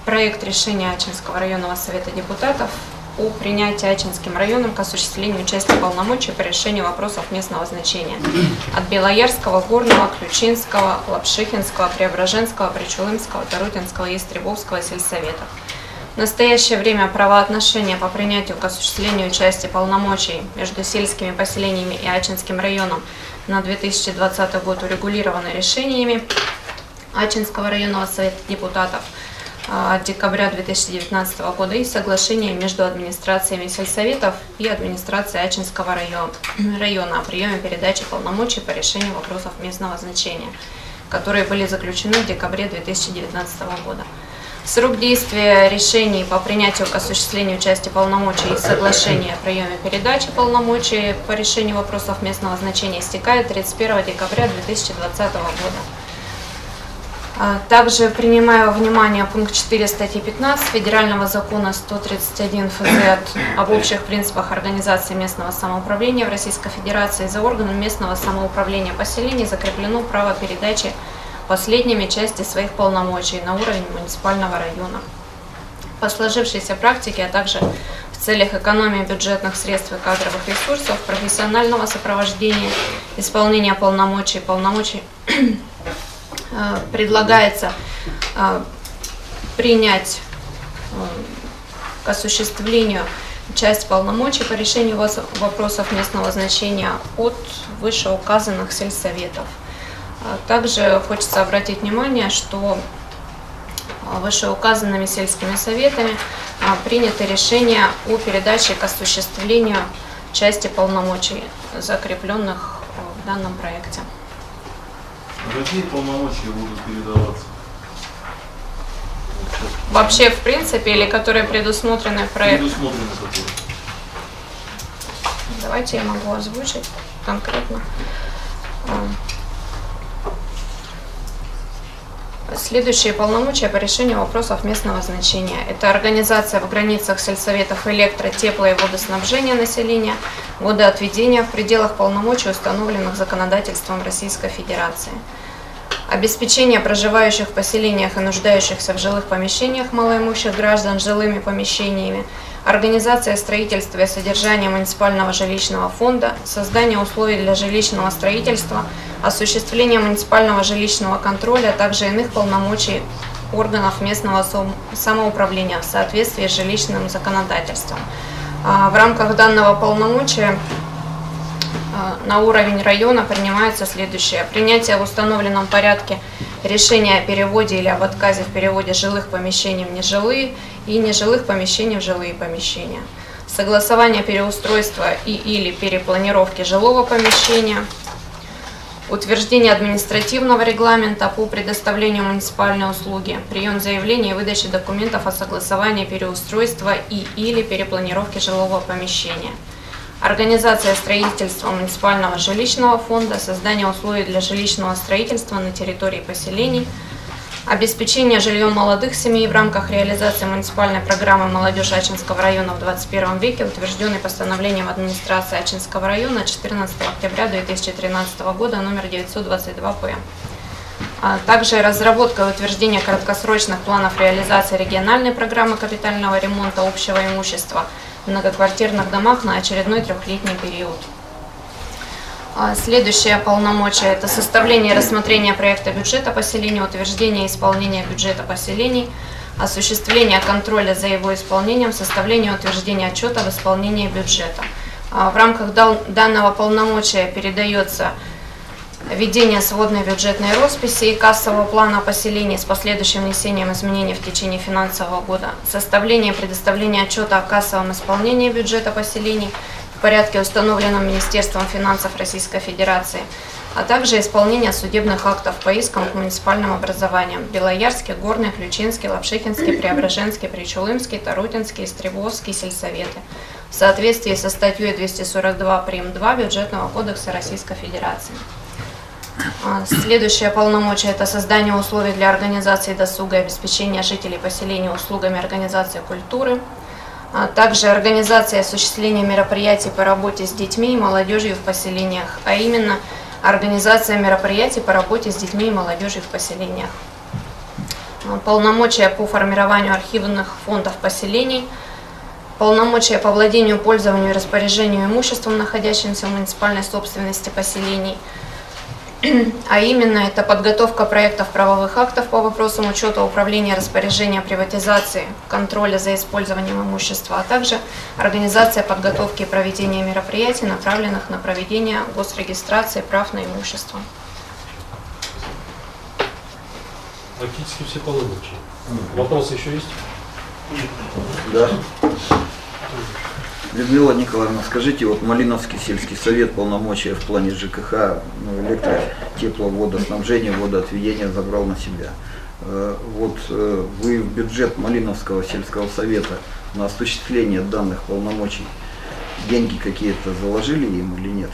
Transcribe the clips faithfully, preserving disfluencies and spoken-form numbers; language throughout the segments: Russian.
проект решения Ачинского районного совета депутатов о принятии Ачинским районом к осуществлению части полномочий по решению вопросов местного значения от Белоярского, Горного, Ключинского, Лапшихинского, Преображенского, Причулымского, Тарутинского и Истребовского сельсоветов. В настоящее время правоотношения по принятию к осуществлению части полномочий между сельскими поселениями и Ачинским районом на две тысячи двадцатый год урегулированы решениями Ачинского районного совета депутатов от декабря две тысячи девятнадцатого года и соглашение между администрациями сельсоветов и администрацией Ачинского района, района о приеме передачи полномочий по решению вопросов местного значения, которые были заключены в декабре две тысячи девятнадцатого года. Срок действия решений по принятию к осуществлению части полномочий и соглашения о приеме передачи полномочий по решению вопросов местного значения истекает тридцать первого декабря две тысячи двадцатого года. Также принимая во внимание пункт четыре статьи пятнадцать Федерального закона сто тридцать один эф зэ об общих принципах организации местного самоуправления в Российской Федерации, за органом местного самоуправления поселений закреплено право передачи последними части своих полномочий на уровень муниципального района. По сложившейся практике, а также в целях экономии бюджетных средств и кадровых ресурсов, профессионального сопровождения, исполнения полномочий, полномочий предлагается принять к осуществлению часть полномочий по решению вопросов местного значения от вышеуказанных сельсоветов. Также хочется обратить внимание, что вышеуказанными сельскими советами принято решение о передаче к осуществлению части полномочий, закрепленных в данном проекте. Какие полномочия будут передаваться? Вообще, в принципе, или которые предусмотрены в проекте? Предусмотрены которые? Давайте я могу озвучить конкретно. Следующие полномочия по решению вопросов местного значения. Это организация в границах сельсоветов электро-, тепло- и водоснабжения населения, водоотведения в пределах полномочий, установленных законодательством Российской Федерации. Обеспечение проживающих в поселениях и нуждающихся в жилых помещениях малоимущих граждан жилыми помещениями, организация строительства и содержания муниципального жилищного фонда, создание условий для жилищного строительства, осуществление муниципального жилищного контроля, а также иных полномочий органов местного самоуправления в соответствии с жилищным законодательством. В рамках данного полномочия на уровень района принимается следующее. Принятие в установленном порядке решения о переводе или об отказе в переводе жилых помещений в нежилые и нежилых помещений в жилые помещения. Согласование переустройства и или перепланировки жилого помещения. Утверждение административного регламента по предоставлению муниципальной услуги, прием заявлений и выдачи документов о согласовании переустройства и или перепланировки жилого помещения. Организация строительства муниципального жилищного фонда, создание условий для жилищного строительства на территории поселений, обеспечение жильем молодых семей в рамках реализации муниципальной программы «Молодежь Ачинского района в двадцать первом веке», утвержденной постановлением администрации Ачинского района четырнадцатого октября две тысячи тринадцатого года номер девятьсот двадцать два П. Также разработка и утверждение краткосрочных планов реализации региональной программы капитального ремонта общего имущества в многоквартирных домах на очередной трехлетний период. Следующее полномочие – это составление и рассмотрение проекта бюджета поселения, утверждение и исполнение бюджета поселений, осуществление контроля за его исполнением, составление и утверждение отчета об исполнении бюджета. В рамках данного полномочия передается ведение сводной бюджетной росписи и кассового плана поселений с последующим внесением изменений в течение финансового года, составление и предоставление отчета о кассовом исполнении бюджета поселений в порядке, установленном Министерством финансов Российской Федерации, а также исполнение судебных актов по искам к муниципальным образованиям Белоярский, Горный, Ключинский, Лапшихинский, Преображенский, Причулымский, Тарутинский, Истребовский сельсоветы в соответствии со статьей двести сорок два прим. два Бюджетного кодекса Российской Федерации. Следующее полномочие – это создание условий для организации досуга и обеспечения жителей поселения услугами организации культуры, а также организация и осуществление мероприятий по работе с детьми и молодежью в поселениях, а именно организация мероприятий по работе с детьми и молодежью в поселениях. полномочия по формированию архивных фондов поселений, полномочия по владению, пользованию и распоряжению имуществом, находящимся в муниципальной собственности поселений, а именно это подготовка проектов правовых актов по вопросам учета, управления, распоряжения, приватизации, контроля за использованием имущества, а также организация подготовки и проведения мероприятий, направленных на проведение госрегистрации прав на имущество. Практически все полномочия. Вопросы еще есть? Да. Людмила Николаевна, скажите, вот Малиновский сельский совет полномочия в плане ЖКХ, ну, электро, тепло, водоснабжения, водоотведения забрал на себя. Вот вы в бюджет Малиновского сельского совета на осуществление данных полномочий деньги какие-то заложили им или нет?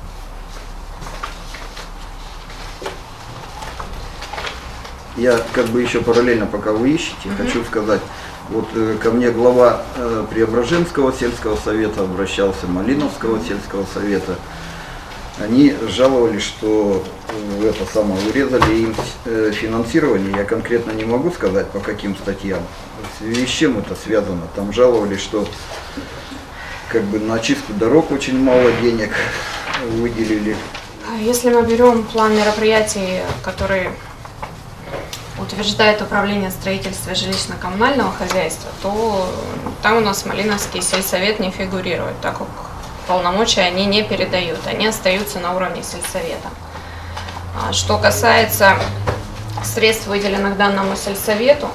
Я как бы еще параллельно, пока вы ищете, mm-hmm. хочу сказать, вот э, ко мне глава э, Преображенского сельского совета обращался, Малиновского сельского совета. Они жаловались, что э, это самое, урезали им э, финансирование. Я конкретно не могу сказать, по каким статьям. В связи с чем это связано. Там жаловались, что как бы на чистку дорог очень мало денег выделили. Если мы берем план мероприятий, который утверждает управление строительства и жилищно-коммунального хозяйства, то там у нас Малиновский сельсовет не фигурирует, так как полномочия они не передают, они остаются на уровне сельсовета. Что касается средств, выделенных данному сельсовету,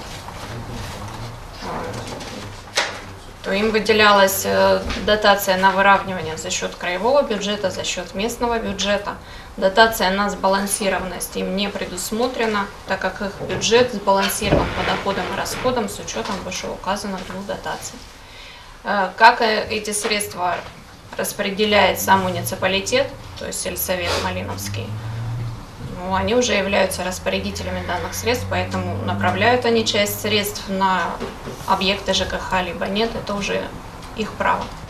то им выделялась дотация на выравнивание за счет краевого бюджета, за счет местного бюджета. Дотация на сбалансированность им не предусмотрена, так как их бюджет сбалансирован по доходам и расходам с учетом вышеуказанных двух дотаций. Как эти средства распределяет сам муниципалитет, то есть сельсовет Малиновский, ну, они уже являются распорядителями данных средств, поэтому направляют они часть средств на объекты ЖКХ, либо нет, это уже их право.